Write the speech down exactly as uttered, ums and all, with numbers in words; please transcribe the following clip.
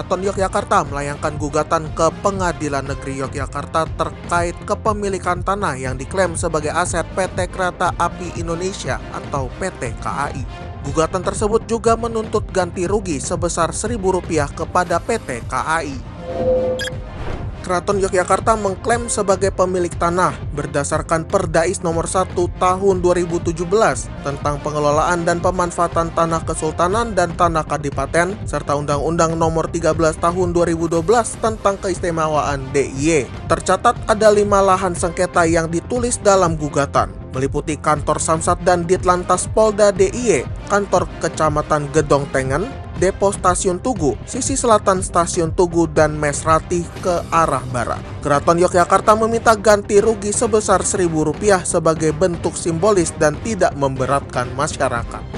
Keraton Yogyakarta melayangkan gugatan ke Pengadilan Negeri Yogyakarta terkait kepemilikan tanah yang diklaim sebagai aset P T Kereta Api Indonesia atau P T K A I. Gugatan tersebut juga menuntut ganti rugi sebesar seribu rupiah kepada P T K A I. Keraton Yogyakarta mengklaim sebagai pemilik tanah berdasarkan Perdais nomor satu tahun dua ribu tujuh belas tentang pengelolaan dan pemanfaatan tanah kesultanan dan tanah kadipaten serta Undang-Undang nomor tiga belas tahun dua ribu dua belas tentang keistimewaan D I Y. Tercatat ada lima lahan sengketa yang ditulis dalam gugatan, meliputi kantor Samsat dan Ditlantas Polda D I Y, kantor Kecamatan Gedong Tengen, Depo Stasiun Tugu, sisi selatan Stasiun Tugu, dan Mes Ratih ke arah barat. Keraton Yogyakarta meminta ganti rugi sebesar seribu rupiah sebagai bentuk simbolis dan tidak memberatkan masyarakat.